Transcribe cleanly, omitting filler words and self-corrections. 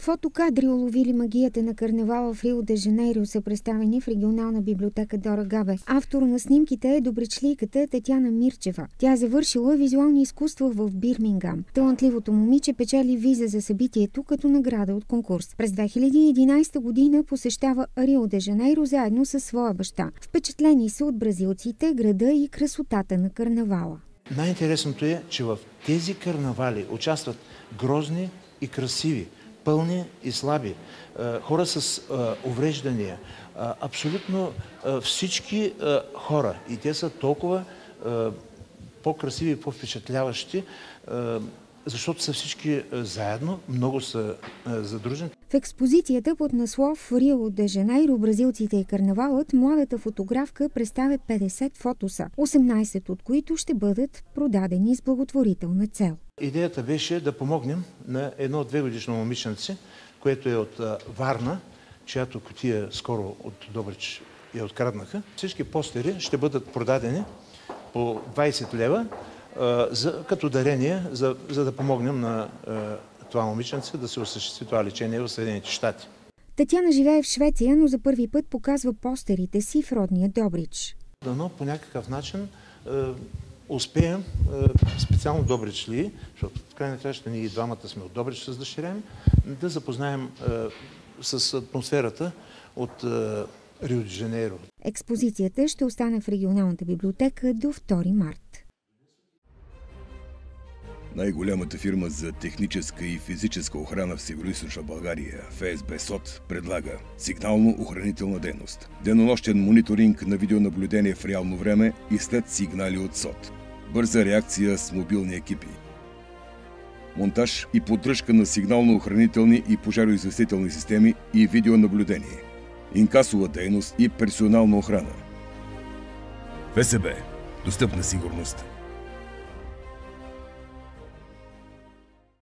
Фотокадри, уловили магията на карнавала в Рио де Жанейро, са представени в регионална библиотека Дора Габе. Автор на снимките е добричлийката Татяна Мирчева. Тя е завършила визуални изкуства в Бирмингам. Талантливото момиче печели виза за събитието като награда от конкурс. През 2011 година посещава Рио де Жанейро заедно със своя баща. Впечатлени са от бразилците, града и красотата на карнавала. Най-интересното е, че в тези карнавали участват грозни и красиви, пълни и слаби, хора с увреждания, абсолютно всички хора. И те са толкова по-красиви и по-впечатляващи, защото са всички заедно, много са задружени. В експозицията под наслов Рио де Жанейро, бразилците и карнавалът, младата фотографка представя 50 фотоса, 18 от които ще бъдат продадени с благотворителна цел. Идеята беше да помогнем на едно 2-годишно момиченце, което е от Варна, чиято кутия скоро от Добрич я откраднаха. Всички постери ще бъдат продадени по 20 лева като дарение, за да помогнем на това момиченце да се осъществи това лечение в Съединените щати. Татяна живее в Швеция, но за първи път показва постерите си в родния Добрич. Дано по някакъв начин успеем, специално добричли, защото в крайна краща ние и двамата сме от Добрич с дъщеря ми, да запознаем с атмосферата от Рио де Жанейро. Експозицията ще остане в регионалната библиотека до 2 март. Най-голямата фирма за техническа и физическа охрана в Североизточна България, ФСБ СОТ, предлага сигнално-охранителна дейност. Денонощен мониторинг на видеонаблюдение в реално време и след сигнали от СОТ. Бърза реакция с мобилни екипи. Монтаж и поддръжка на сигнално-охранителни и пожароизвестителни системи и видеонаблюдение. Инкасова дейност и персонална охрана. ФСБ. Достъпна сигурност.